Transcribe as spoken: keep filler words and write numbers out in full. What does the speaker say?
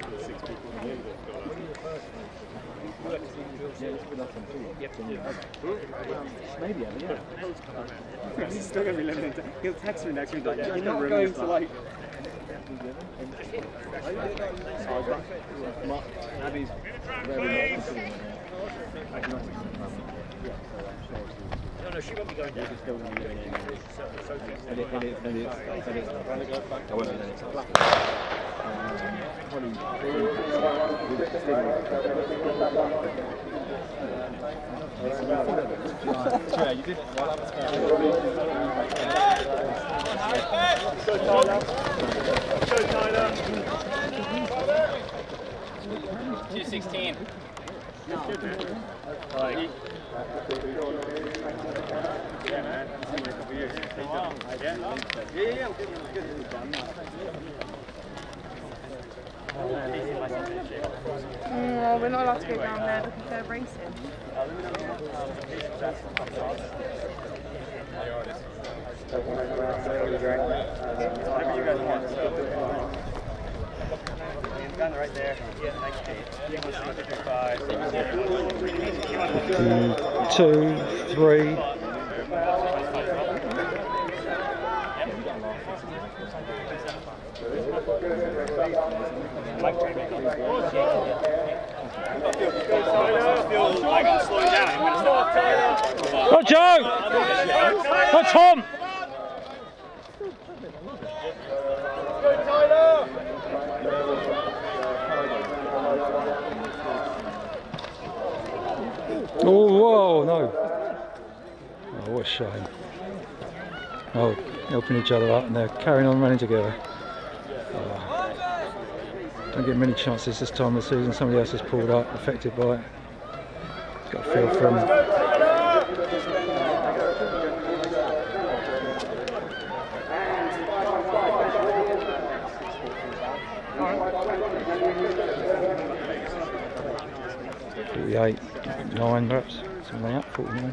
Maybe, yeah. He's still going to be limited. He'll text me next week like, you're not going to like... Abby's very much No, no, she won't be going down. still going to be going in. And it, and it, and it's, and it's, I won't be then it's flat. Yeah, you did. Go Tyler. Go Tyler. two sixteen. Like, yeah, man. I've seen him a couple of years. Yeah, yeah, yeah. yeah. Good. Oh, we're not allowed to go down there because they're racing. Whatever you guys want. Down right there. Yeah, next page. Two, three. I gotta slow you down. I'm gonna stop. Oh, Joe! Oh, Tom! Oh, whoa, no. Oh, what a shame. Oh, helping each other up and they're carrying on running together. Oh. Don't get many chances this time of the season. Somebody else has pulled up, affected by it. Got a feel from forty-eight, nine perhaps, something like that, forty-nine.